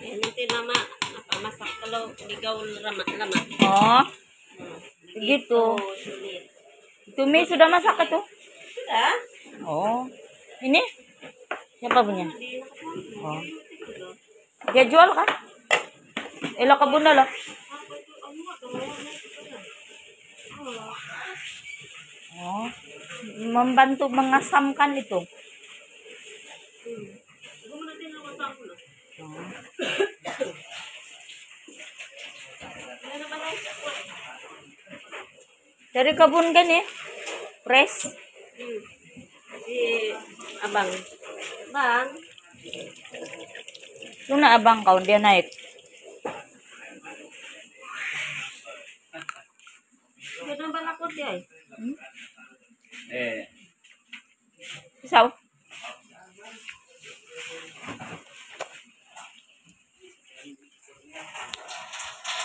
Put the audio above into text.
Nanti lama apa masak kalau digaul lama. Oh, begitu. Sulit. Itu mie sudah masak itu? Sudah. Oh, ini siapa punya? Di Oh, dia jual kan? Elok ke bunda loh. Oh, membantu mengasamkan itu. Dari kebun kan ya? Fresh. Si abang. Bang. Lu na abang kau dia naik. Ganun ba lakot di ay? Isaw.